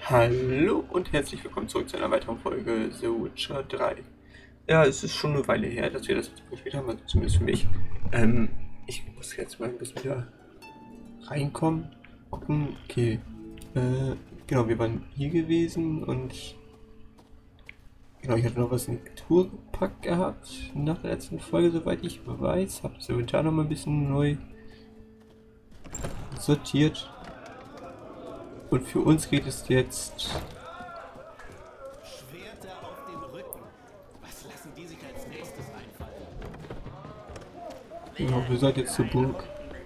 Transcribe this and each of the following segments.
Hallo und herzlich willkommen zurück zu einer weiteren Folge The Witcher 3. Ja, es ist schon eine Weile her, dass wir das jetzt gespielt haben, also zumindest für mich. Ich muss jetzt mal ein bisschen wieder reinkommen, gucken. Okay, genau, wir waren hier gewesen und genau, ich hatte noch was in die Tour gepackt gehabt nach der letzten Folge, soweit ich weiß. Habe das Inventar noch mal ein bisschen neu sortiert. Und für uns geht es jetzt. Schwerter auf dem Rücken. Was lassen die sich als nächstes einfallen? Genau, wir sollten jetzt zur Burg.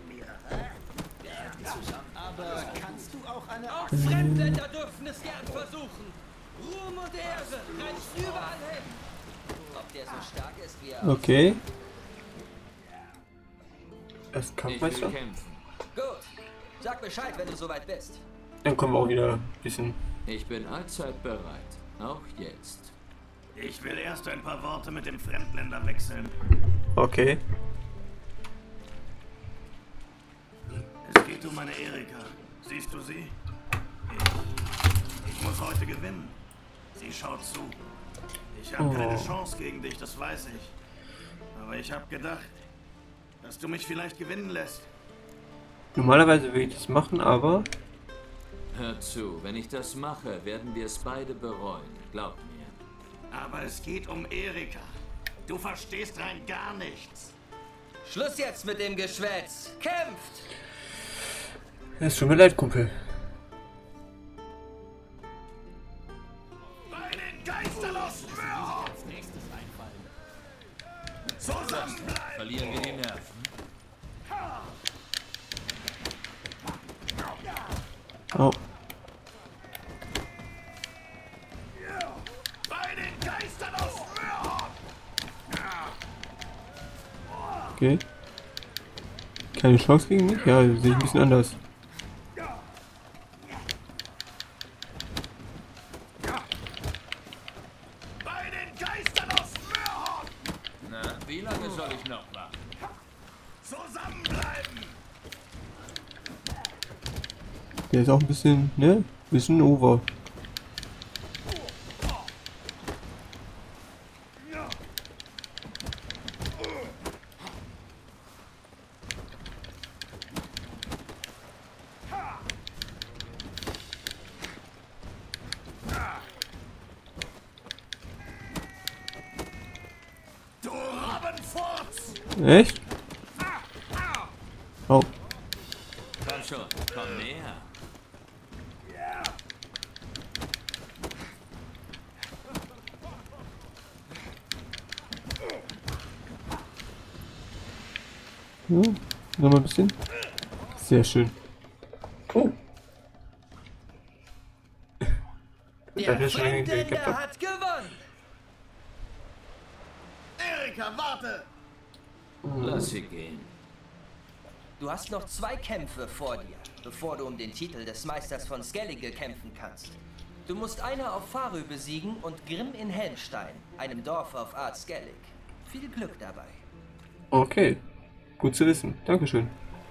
Aber kannst du auch eine Auch Fremdländer dürfen es gern versuchen. Ruhm und Ehre reicht überall hin. Ob der so stark ist wie er Okay. Erst Ich will Kampfmeister. kämpfen. Gut. Sag Bescheid, wenn du soweit bist. Dann kommen wir auch wieder ein bisschen. Ich bin allzeit bereit. Auch jetzt. Ich will erst ein paar Worte mit dem Fremdländer wechseln. Okay. Es geht um meine Erika. Siehst du sie? Ich muss heute gewinnen. Sie schaut zu. Ich habe keine Chance gegen dich, das weiß ich. Aber ich habe gedacht, dass du mich vielleicht gewinnen lässt. Normalerweise würde ich das machen, aber. Hör zu, wenn ich das mache, werden wir es beide bereuen. Glaub mir. Aber es geht um Erika. Du verstehst rein gar nichts. Schluss jetzt mit dem Geschwätz. Kämpft! Es tut mir leid, Kumpel. Bei den geisterlosen Mörder! Als nächstes einfallen. Zusammenbleiben! Verlieren wir die Nerven. Oh. Bei den geisterlosen Mörder! Okay. Keine Chance gegen mich? Ja, sehe ich ein bisschen anders. Bei den geisterlosen Mörder! Na, wie lange soll ich noch warten? Zusammenbleiben! Der ist auch ein bisschen, ne? Bisschen over. Du Robbenfurz! Echt? Oh. Komm schon, komm näher. Ja, nochmal ein bisschen. Sehr schön. Oh. Der Das ist schon irgendwie Fremdländer geklappt. hat gewonnen. Erika, warte! Lass sie gehen. Du hast noch 2 Kämpfe vor dir, bevor du um den Titel des Meisters von Skellige kämpfen kannst. Du musst Einer auf Farö besiegen und Grimm in Helmstein, einem Dorf auf Art Skellig. Viel Glück dabei. Okay. Gut zu wissen. Dankeschön.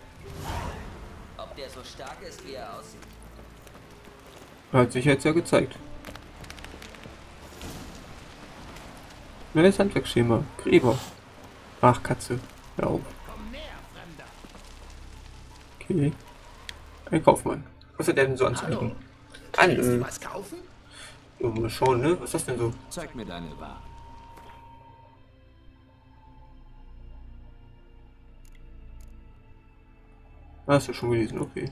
Ob der so stark ist, wie er aussieht? Hat sich jetzt ja gezeigt. Neues Handwerksschema. Gräber. Ach, Katze. Hör auf. Komm näher, Fremder! Okay. Ein Kaufmann. Was hat der denn so anzubieten? Willst du Hallo. was kaufen? Ja, mal schauen, ne? Was ist das denn so? Zeig mir deine Ware. Hast du schon gelesen, okay.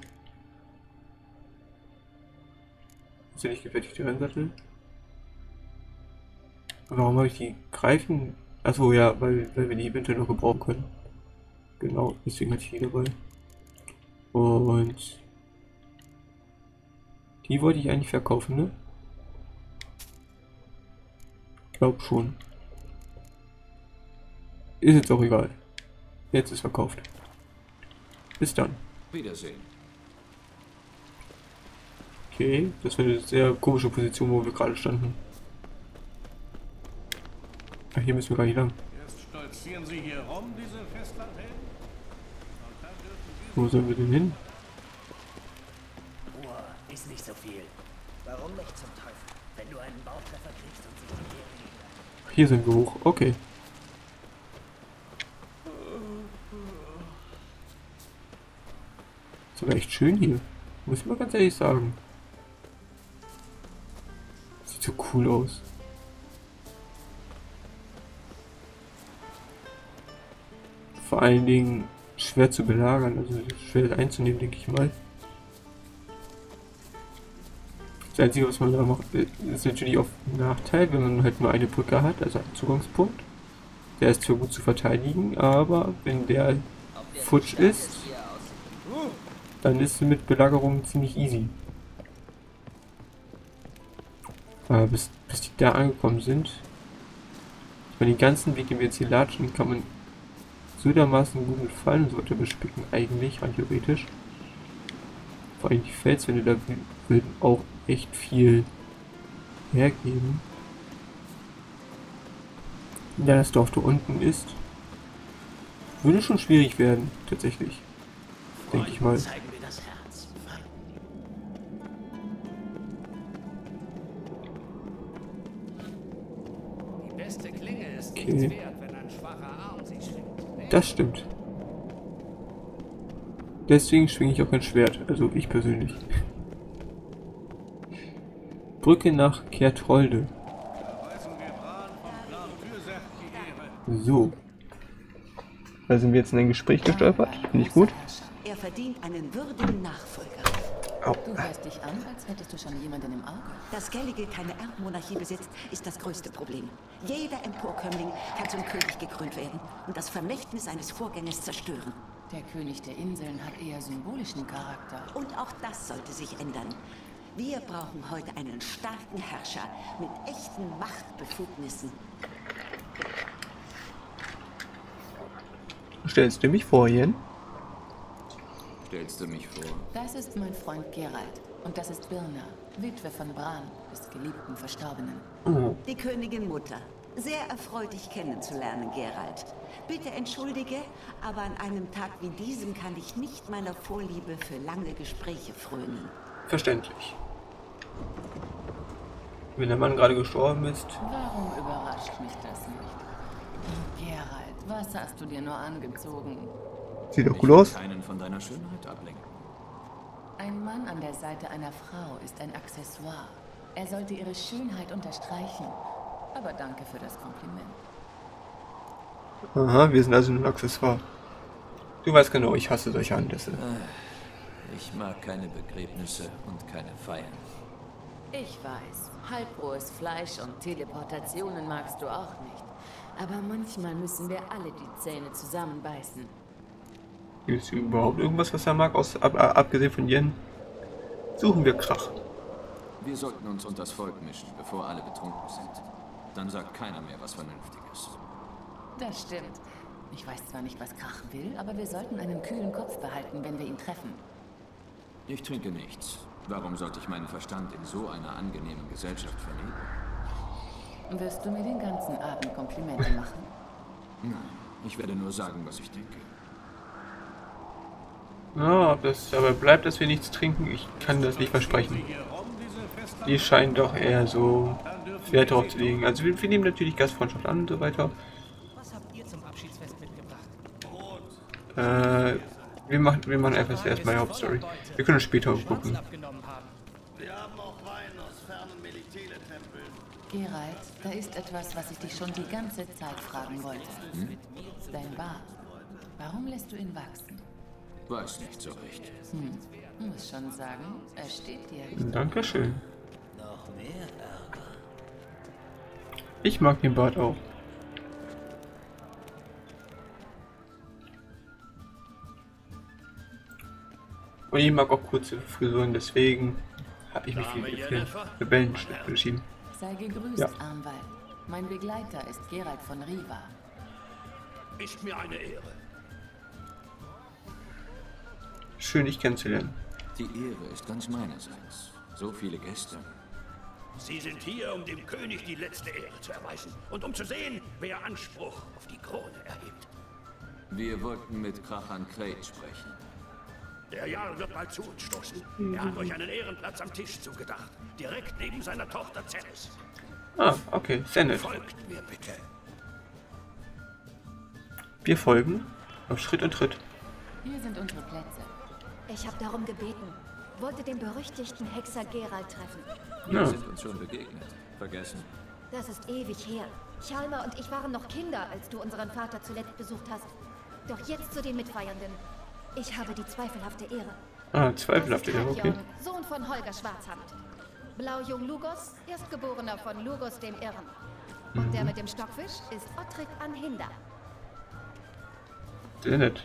Ist ja nicht gefertigte Rennsattel? Warum habe ich die greifen? Achso, ja, weil wir die eventuell noch gebrauchen können. Genau, deswegen hatte ich die dabei. Und die wollte ich eigentlich verkaufen, ne? Glaub schon. Ist jetzt auch egal. Jetzt ist verkauft. Bis dann. Wiedersehen. Okay, das war eine sehr komische Position, wo wir gerade standen. Ach, hier müssen wir gar nicht lang. Jetzt stolzieren Sie hier rum, diese Festlandhelden? Und dann dürfen Wo sollen wir denn hin? Ruhe, ist nicht so viel. Warum nicht zum Teufel? Wenn du einen Bautreffer kriegst und sie die Hier sind wir hoch. Okay. Ist aber echt schön hier. Muss ich mal ganz ehrlich sagen. Sieht so cool aus. Vor allen Dingen schwer zu belagern, also schwer einzunehmen, denke ich mal. Das Einzige, was man da macht, ist natürlich auch ein Nachteil, wenn man halt nur eine Brücke hat, also einen Zugangspunkt. Der ist zwar gut zu verteidigen, aber wenn der futsch ist, dann ist es mit Belagerung ziemlich easy. Aber bis die da angekommen sind, ich meine, den ganzen Weg, den wir jetzt hier latschen, kann man so dermaßen gut mit Fallensorte bespicken, eigentlich, rein theoretisch. Vor allem die Felswände da würden auch echt viel hergeben. Da das Dorf da unten ist, würde schon schwierig werden, tatsächlich. Denke ich mal. Zeigen wir das Herz. Die beste Klinge ist Okay. nichts wert, wenn ein schwacher Arm sie schwingt. Das stimmt. Deswegen schwinge ich auch ein Schwert, also ich persönlich. Brücke nach Kertrolde. So. Da sind wir jetzt in ein Gespräch gestolpert. Finde ich gut. Er verdient einen würdigen Nachfolger. Au. Du hörst dich an, als hättest du schon jemanden im Auge. Dass Skellige keine Erbmonarchie besitzt, ist das größte Problem. Jeder Emporkömmling kann zum König gekrönt werden und das Vermächtnis seines Vorgängers zerstören. Der König der Inseln hat eher symbolischen Charakter. Und auch das sollte sich ändern. Wir brauchen heute einen starken Herrscher mit echten Machtbefugnissen. Stellst du mich vor, Jen? Stellst du mich vor? Das ist mein Freund Geralt. Und das ist Birna, Witwe von Bran, des geliebten Verstorbenen. Oh. Die Königin Mutter. Sehr erfreut, dich kennenzulernen, Geralt. Bitte entschuldige, aber an einem Tag wie diesem kann ich nicht meiner Vorliebe für lange Gespräche frönen. Verständlich. Wenn der Mann gerade gestorben ist. Warum überrascht mich das nicht? Oh, Geralt, was hast du dir nur angezogen? Sieht doch Ich cool will aus. keinen von deiner Schönheit ablenken. Ein Mann an der Seite einer Frau ist ein Accessoire. Er sollte ihre Schönheit unterstreichen. Aber danke für das Kompliment. Aha, wir sind also ein Accessoire. Du weißt genau, ich hasse solche Anlässe. Ich mag keine Begräbnisse und keine Feiern. Ich weiß, halbrohes Fleisch und Teleportationen magst du auch nicht. Aber manchmal müssen wir alle die Zähne zusammenbeißen. Gibt es überhaupt irgendwas, was er mag, abgesehen von Jen? Suchen wir Krach. Wir sollten uns unters Volk mischen, bevor alle betrunken sind. Dann sagt keiner mehr was Vernünftiges. Das stimmt. Ich weiß zwar nicht, was Krach will, aber wir sollten einen kühlen Kopf behalten, wenn wir ihn treffen. Ich trinke nichts. Warum sollte ich meinen Verstand in so einer angenehmen Gesellschaft verlieren? Wirst du mir den ganzen Abend Komplimente machen? Nein, ich werde nur sagen, was ich denke. Ja, ob das aber bleibt, dass wir nichts trinken, ich kann das nicht versprechen. Die scheinen doch eher so Wert darauf zu legen. Also wir nehmen natürlich Gastfreundschaft an und so weiter. Was habt ihr zum Abschiedsfest mitgebracht? Wir machen einfach erstmal die Hauptstory. Wir können später gucken. Abgenommen haben. Wir haben auch Wein aus fernen Melitele-Tempeln. Geralt, da ist etwas, was ich dich schon die ganze Zeit fragen wollte. Dein Bart. Warum lässt du ihn wachsen? Weiß nicht so recht. Muss schon sagen, er steht dir. Dankeschön. Noch mehr Ärger. Ich mag den Bart auch. Und ich mag auch kurze Frisuren, deswegen habe ich mich für Rebellenschnitt entschieden. Sei gegrüßt, Ja. Arnwald. Mein Begleiter ist Geralt von Riva. Ist mir eine Ehre. Schön, dich kennenzulernen. Die Ehre ist ganz meinerseits. So viele Gäste. Sie sind hier, um dem König die letzte Ehre zu erweisen und um zu sehen, wer Anspruch auf die Krone erhebt. Wir wollten mit Krachan Krayt sprechen. Der Jarl wird bald zu uns stoßen. Er hat euch einen Ehrenplatz am Tisch zugedacht. Direkt neben seiner Tochter Cennis. Ah, okay, sehr nett. Folgt mir bitte. Wir folgen auf Schritt und Tritt. Hier sind unsere Plätze. Ich habe darum gebeten. Wollte den berüchtigten Hexer Geralt treffen. Wir Ja. sind uns schon begegnet. Vergessen. Das ist ewig her. Chalmer und ich waren noch Kinder, als du unseren Vater zuletzt besucht hast. Doch jetzt zu den Mitfeiernden. Ich habe die zweifelhafte Ehre. Ah, zweifelhafte, ja, okay. Katjon, Sohn von Holger Schwarzhand. Blaujung Lugos, Erstgeborener von Lugos dem Irren. Und der mit dem Stockfisch ist Ottrik Anhinder. Sehr nett.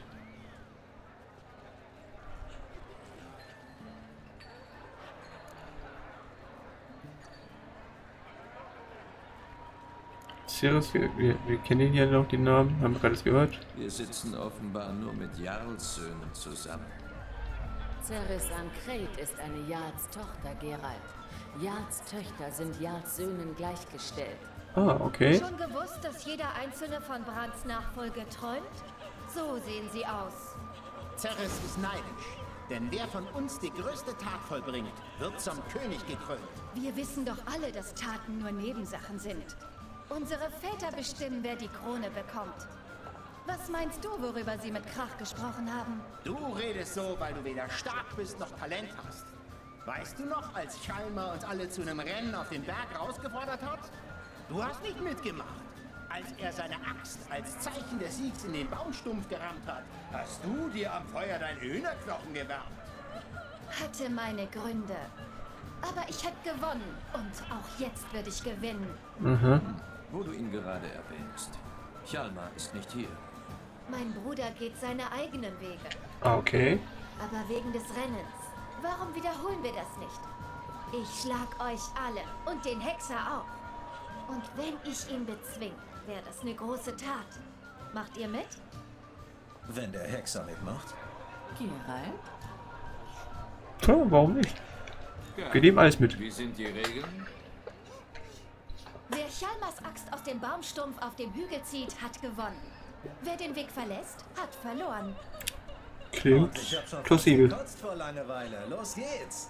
Sirius, wir kennen ja noch den Namen, haben wir gerade gehört. Wir sitzen offenbar nur mit Jarlssöhnen zusammen. Ceres Ankret ist eine Jarls Tochter, Geralt. Jarls Töchter sind Jarls Söhnen gleichgestellt. Ah, okay. Schon gewusst, dass jeder einzelne von Brands Nachfolge träumt? So sehen sie aus. Ceres ist neidisch. Denn wer von uns die größte Tat vollbringt, wird zum König gekrönt. Wir wissen doch alle, dass Taten nur Nebensachen sind. Unsere Väter bestimmen, wer die Krone bekommt. Was meinst du, worüber sie mit Krach gesprochen haben? Du redest so, weil du weder stark bist noch Talent hast. Weißt du noch, als Chalmer uns alle zu einem Rennen auf den Berg rausgefordert hat? Du hast nicht mitgemacht. Als er seine Axt als Zeichen des Siegs in den Baumstumpf gerammt hat, hast du dir am Feuer dein Hühnerknochen gewärmt. Hatte meine Gründe. Aber ich hätte gewonnen. Und auch jetzt würde ich gewinnen. Mhm. Wo du ihn gerade erwähnst. Chalmar ist nicht hier. Mein Bruder geht seine eigenen Wege. Ah, okay. Aber wegen des Rennens. Warum wiederholen wir das nicht? Ich schlag euch alle und den Hexer auch. Und wenn ich ihn bezwinge, wäre das eine große Tat. Macht ihr mit? Wenn der Hexer mitmacht. Geralt? Tja, warum nicht? Ja. Wir nehmen alles mit. Wie sind die Regeln? Wer Chalmers Axt aus dem Baumstumpf auf dem Hügel zieht, hat gewonnen. Wer den Weg verlässt, hat verloren. Klingt Ich hab schon plausibel. gekotzt vor Langeweile. Los geht's.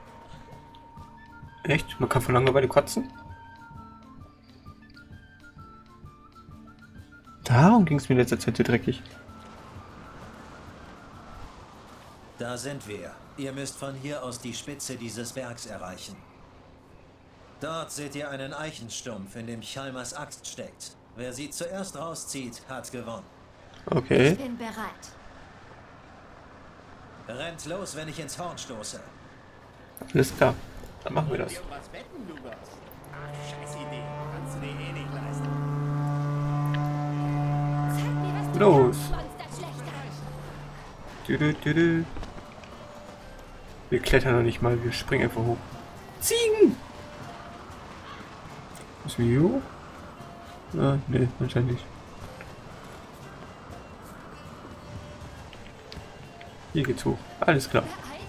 Echt? Man kann von Langeweile kotzen? Darum ging es mir in letzter Zeit so dreckig. Da sind wir. Ihr müsst von hier aus die Spitze dieses Bergs erreichen. Dort seht ihr einen Eichenstumpf, in dem Chalmers Axt steckt. Wer sie zuerst rauszieht, hat gewonnen. Okay. Ich bin bereit. Rennt los, wenn ich ins Horn stoße. Alles klar. Dann machen wir das. Wir was wetten, Lugas? Ach, scheiß Idee. Kannst du dir eh nicht leisten. Zeig mir, was du Los. kannst, Monsterschlechter. Düdü. Wir klettern noch nicht mal, wir springen einfach hoch. Ziegen! Müssen wir hier hoch? Ah, ne, anscheinend nicht. Hier geht's hoch. Alles klar.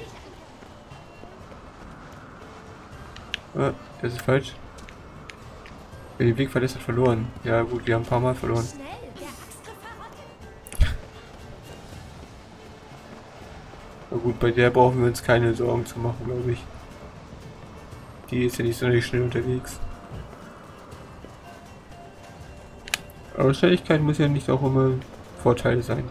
Ah, das ist falsch. Wer den Weg verlässt, hat verloren. Ja gut, wir haben ein paar Mal verloren. Schnell, der Axtgriff verrottet. Na gut, bei der brauchen wir uns keine Sorgen zu machen, glaube ich. Die ist ja nicht sonderlich schnell unterwegs. Aber Schnelligkeit muss ja nicht auch immer Vorteil sein.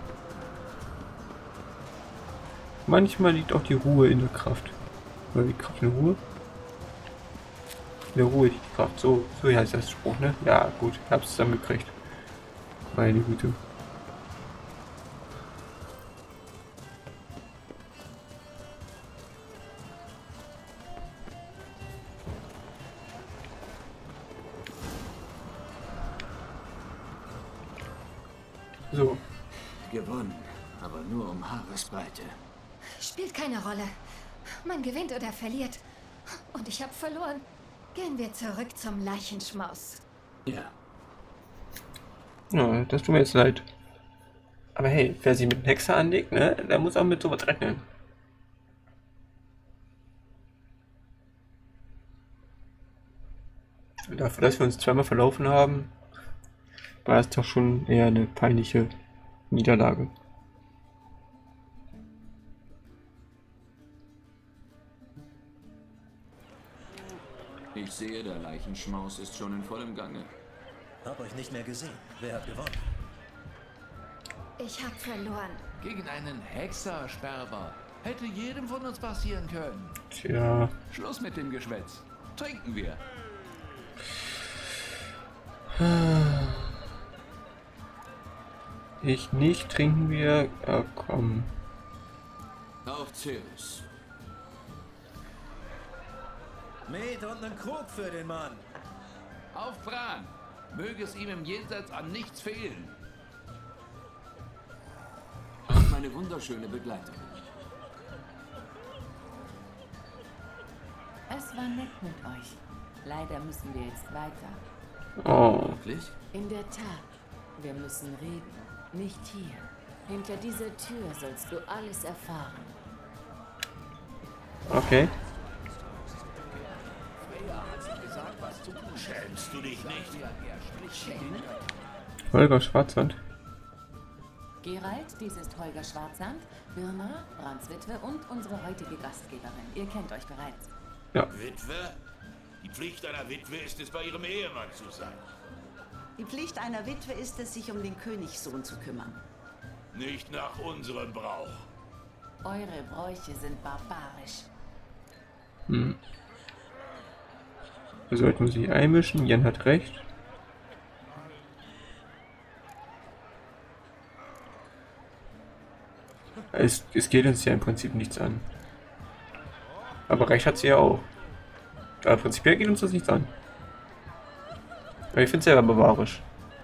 Manchmal liegt auch die Ruhe in der Kraft. Oder die Kraft in der Ruhe? In der Ruhe liegt die Kraft. So heißt das Spruch, ne? Ja, gut, ich hab's zusammengekriegt. Meine Güte. So. Gewonnen, aber nur um Haaresbreite. Spielt keine Rolle. Man gewinnt oder verliert. Und ich habe verloren. Gehen wir zurück zum Leichenschmaus. Ja. Ja, das tut mir jetzt leid. Aber hey, wer sie mit einem Hexer anlegt, ne, der muss auch mit sowas rechnen. Dafür, dass wir uns zweimal verlaufen haben, war es doch schon eher eine peinliche Niederlage. Ich sehe, der Leichenschmaus ist schon in vollem Gange. Hab euch nicht mehr gesehen. Wer hat gewonnen? Ich hab verloren. Gegen einen Hexersperber. Hätte jedem von uns passieren können. Tja. Schluss mit dem Geschwätz. Trinken wir. Ich nicht, trinken wir. Ja, komm. Auf Zeus. Met und einen Krug für den Mann. Auf Bran. Möge es ihm im Jenseits an nichts fehlen. Und meine wunderschöne Begleiterin. Es war nett mit euch. Leider müssen wir jetzt weiter. Oh. Wirklich? In der Tat. Wir müssen reden. Nicht hier. Hinter dieser Tür sollst du alles erfahren. Okay. Schämst du dich nicht? Holger Schwarzsand. Geralt, dies ist Holger Schwarzsand, Birna, Brands Witwe und unsere heutige Gastgeberin. Ihr kennt euch bereits. Ja. Witwe? Die Pflicht einer Witwe ist es, bei ihrem Ehemann zu sein. Die Pflicht einer Witwe ist es, sich um den Königssohn zu kümmern. Nicht nach unserem Brauch. Eure Bräuche sind barbarisch. Hm. Wir sollten sie einmischen. Jan hat recht. Es geht uns ja im Prinzip nichts an. Aber recht hat sie ja auch. Aber prinzipiell geht uns das nichts an. Aber ich finde es selber barbarisch.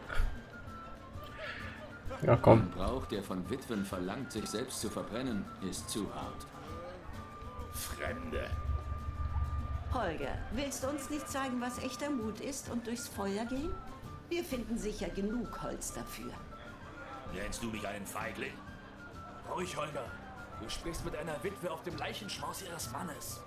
Ja, komm. Ein Brauch, der von Witwen verlangt, sich selbst zu verbrennen, ist zu hart. Fremde. Holger, willst du uns nicht zeigen, was echter Mut ist und durchs Feuer gehen? Wir finden sicher genug Holz dafür. Nennst du mich einen Feigling? Ruhig, Holger. Du sprichst mit einer Witwe auf dem Leichenschmaus ihres Mannes.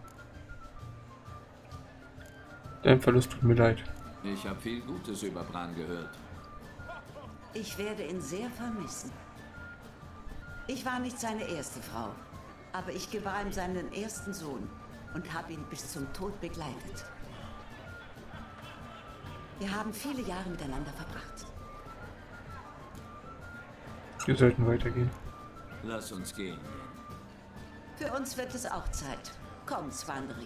Dein Verlust tut mir leid. Ich habe viel Gutes über Bran gehört. Ich werde ihn sehr vermissen. Ich war nicht seine erste Frau, aber ich gebar ihm seinen ersten Sohn und habe ihn bis zum Tod begleitet. Wir haben viele Jahre miteinander verbracht. Wir sollten weitergehen. Lass uns gehen. Für uns wird es auch Zeit. Komm, Svanrik.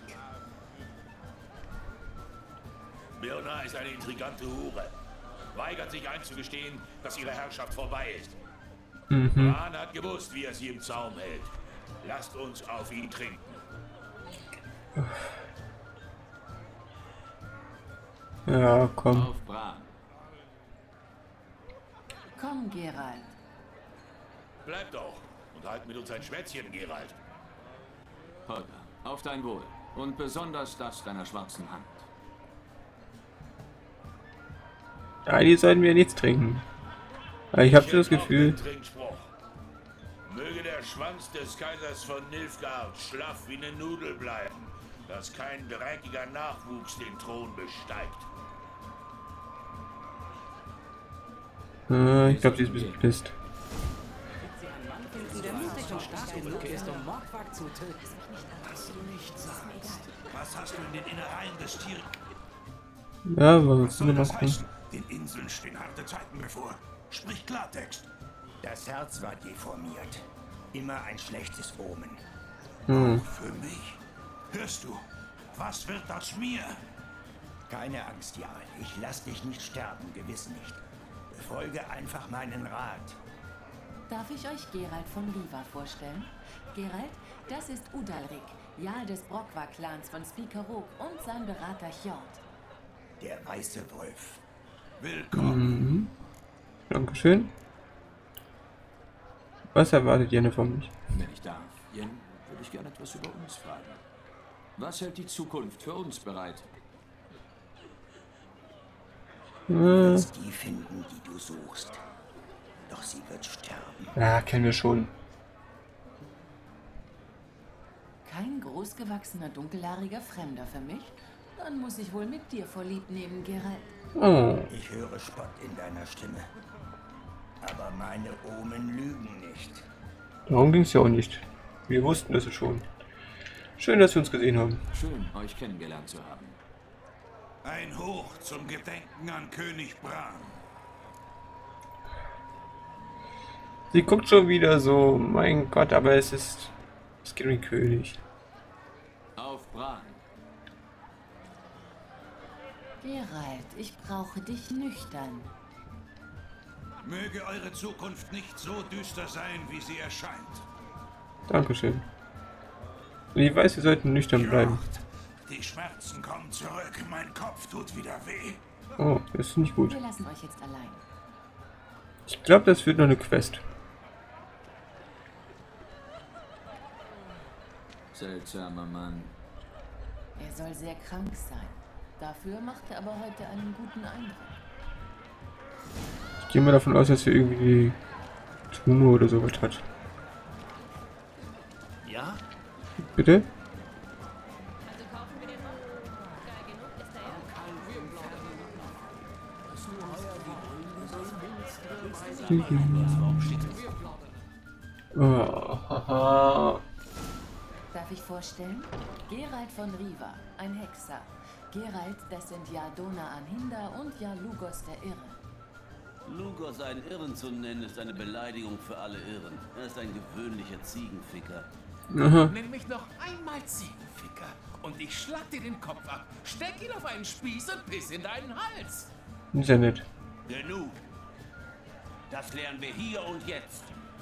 Birna ist eine intrigante Hure. Weigert sich einzugestehen, dass ihre Herrschaft vorbei ist. Bran hat gewusst, wie er sie im Zaum hält. Lasst uns auf ihn trinken. Ja, komm. Auf Bran. Komm, Geralt. Bleib doch und halt mit uns ein Schwätzchen, Geralt. Holger, auf dein Wohl. Und besonders das deiner schwarzen Hand. Eigentlich sollten wir nichts trinken. Aber ich habe so das Gefühl... Möge der Schwanz des Kaisers von Nilfgaard schlaff wie eine Nudel bleiben, dass kein dreckiger Nachwuchs den Thron besteigt. Ich glaube, sie ist ein bisschen pisst. Der mutig und stark genug ist, um Morgwag zu töten. Was du nicht sagst. Was hast du in den Innereien des Tieres? Ja, was soll das heißen? Den Inseln stehen harte Zeiten bevor. Sprich Klartext. Das Herz war deformiert. Immer ein schlechtes Omen. Auch für mich. Hörst du? Was wird aus mir? Keine Angst, Jarl. Ich lass dich nicht sterben, gewiss nicht. Befolge einfach meinen Rat. Darf ich euch Geralt von Riva vorstellen? Geralt, das ist Udalrik, Jarl des Brokwa-Clans von Spikerok und sein Berater Hjord. Der weiße Wolf. Willkommen. Dankeschön. Was erwartet Jenne von mich? Wenn ich darf, Jen, würde ich gerne etwas über uns fragen. Was hält die Zukunft für uns bereit? Du wirst die finden, die du suchst. Doch sie wird sterben. Ja, kennen wir schon. Kein großgewachsener, dunkelhaariger Fremder für mich? Dann muss ich wohl mit dir vorlieb nehmen, Geralt. Oh. Ich höre Spott in deiner Stimme. Aber meine Omen lügen nicht. Darum ging es ja auch nicht. Wir wussten das schon. Schön, dass wir uns gesehen haben. Schön, euch kennengelernt zu haben. Ein Hoch zum Gedenken an König Bran. Sie guckt schon wieder so, mein Gott, aber es geht um den König. Auf Bran. Geralt, ich brauche dich nüchtern. Möge eure Zukunft nicht so düster sein, wie sie erscheint. Dankeschön. Und ich weiß, wir sollten nüchtern bleiben. Die Schmerzen kommen zurück, mein Kopf tut wieder weh. Oh, das ist nicht gut. Wir lassen euch jetzt allein. Ich glaube, das wird noch eine Quest. Seltsamer Mann. Er soll sehr krank sein. Dafür macht er aber heute einen guten Eindruck. Ich gehe mal davon aus, dass er irgendwie Tumor oder sowas hat. Ja? Bitte? Oh, haha. Darf ich vorstellen? Geralt von Riva, ein Hexer. Geralt, das sind ja Dona Anhinda und ja Lugos der Irre. Lugos einen Irren zu nennen, ist eine Beleidigung für alle Irren. Er ist ein gewöhnlicher Ziegenficker. Aha. Nenn mich noch einmal Ziegenficker und ich schlag dir den Kopf ab, steck ihn auf einen Spieß und piss in deinen Hals. Ist ja nett. Genug. Das lernen wir hier und jetzt.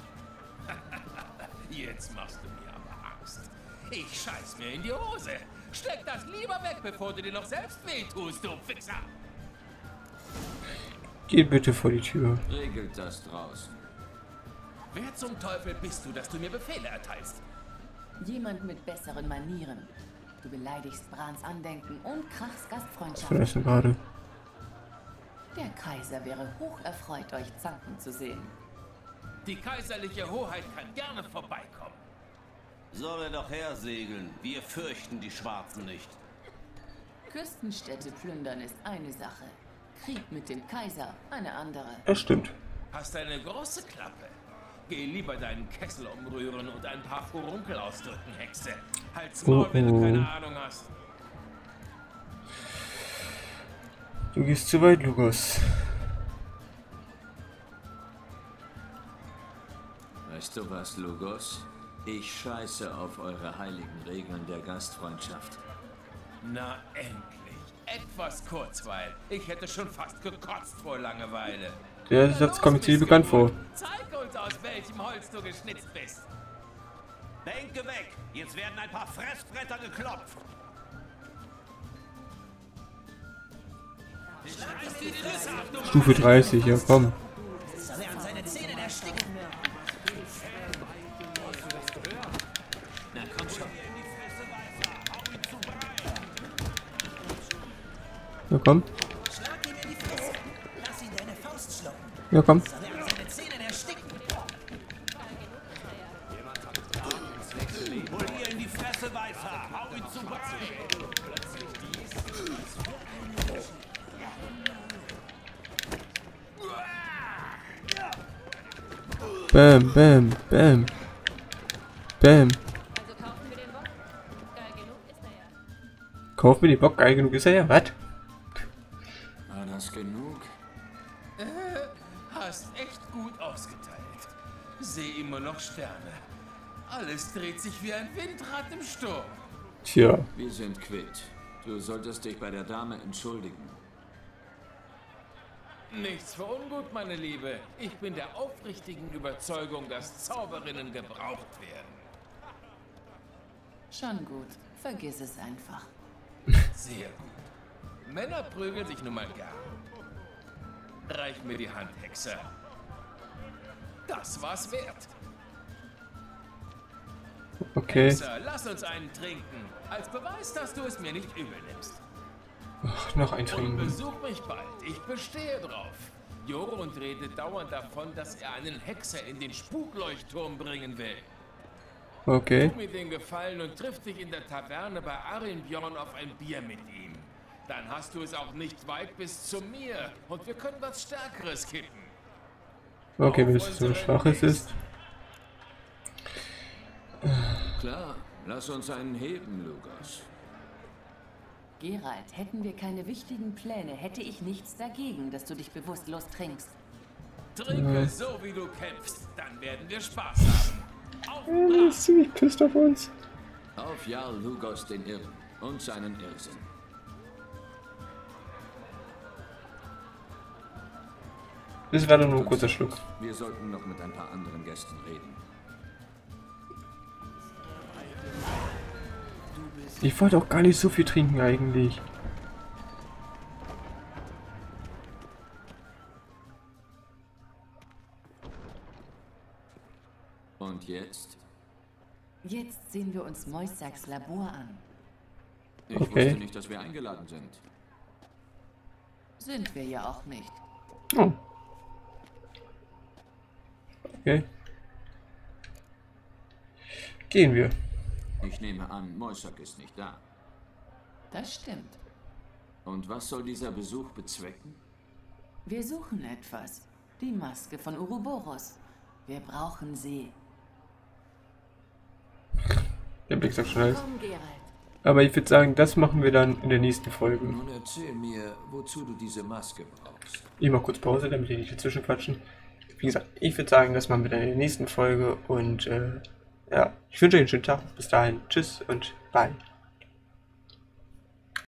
Jetzt machst du mir aber Angst. Ich scheiß mir in die Hose. Steck das lieber weg, bevor du dir noch selbst wehtust, du Fixer. Geh bitte vor die Tür. Regelt das draußen. Wer zum Teufel bist du, dass du mir Befehle erteilst? Jemand mit besseren Manieren. Du beleidigst Brans Andenken und krachst Gastfreundschaft. Verlassen gerade. Der Kaiser wäre hoch erfreut, euch zanken zu sehen. Die kaiserliche Hoheit kann gerne vorbeikommen. Soll er doch hersegeln. Wir fürchten die Schwarzen nicht. Küstenstädte plündern ist eine Sache. Krieg mit dem Kaiser eine andere. Das stimmt. Hast eine große Klappe. Geh lieber deinen Kessel umrühren und ein paar Furunkel ausdrücken, Hexe. Halt's Maul, wenn du keine Ahnung hast. Du gehst zu weit, Lugos. Weißt du was, Lugos? Ich scheiße auf eure heiligen Regeln der Gastfreundschaft. Na endlich. Etwas Kurzweil. Ich hätte schon fast gekotzt vor Langeweile. Der Satz kommt mir ziemlich bekannt vor. Zeig uns, aus welchem Holz du geschnitzt bist. Bänke weg! Jetzt werden ein paar Fressbretter geklopft. Stufe 30, ja komm. Soll er an seine Zähne ersticken? Na komm schon. Ja komm. Schlag ihn in die Fresse. Lass ihn deine Faust schlucken. Ja komm. Soll er an seine Zähne ersticken? Hol ihr in die Fresse, Weißhaar. Hau ihn zu Brei. Bam, bam, bam. Bam. Kauf mir den Bock, geil genug ist er ja. Was? War das genug? Hast echt gut ausgeteilt. Seh immer noch Sterne. Alles dreht sich wie ein Windrad im Sturm. Tja. Wir sind quitt. Du solltest dich bei der Dame entschuldigen. Nichts für ungut, meine Liebe. Ich bin der aufrichtigen Überzeugung, dass Zauberinnen gebraucht werden. Schon gut. Vergiss es einfach. Sehr gut. Männer prügeln sich nun mal gern. Reich mir die Hand, Hexer. Das war's wert. Okay. Hexer, lass uns einen trinken. Als Beweis, dass du es mir nicht übel nimmst. Ach, noch ein Und Trinken. besuch mich bald. Ich bestehe drauf. Jorund redet dauernd davon, dass er einen Hexer in den Spukleuchtturm bringen will. Okay. Tu mir den Gefallen und triff dich in der Taverne bei Arinbjorn auf ein Bier mit ihm. Dann hast du es auch nicht weit bis zu mir und wir können was Stärkeres kippen. Okay, wenn es so schwaches ist. Klar, lass uns einen heben, Lugos. Geralt, hätten wir keine wichtigen Pläne, hätte ich nichts dagegen, dass du dich bewusstlos trinkst. Trinke so, wie du kämpfst, dann werden wir Spaß haben. Auf Er ist ziemlich pisst auf uns. Auf Jarl Lugos den Irren und seinen Irrsinn. Das war doch nur ein kurzer Schluck. Wir sollten noch mit ein paar anderen Gästen reden. Ich wollte auch gar nicht so viel trinken eigentlich. Und jetzt? Jetzt sehen wir uns Moissacs Labor an. Ich wusste nicht, dass wir eingeladen sind. Sind wir ja auch nicht. Oh. Okay. Gehen wir. Ich nehme an, Moissac ist nicht da. Das stimmt. Und was soll dieser Besuch bezwecken? Wir suchen etwas. Die Maske von Uroboros. Wir brauchen sie. Der Blick sagt schon alles. Komm, Geralt. Aber ich würde sagen, das machen wir dann in der nächsten Folge. Nun erzähl mir, wozu du diese Maske brauchst. Ich mache kurz Pause, damit wir nicht dazwischen quatschen. Wie gesagt, ich würde sagen, das machen wir dann in der nächsten Folge. Und ja, ich wünsche euch einen schönen Tag. Bis dahin. Tschüss und bye.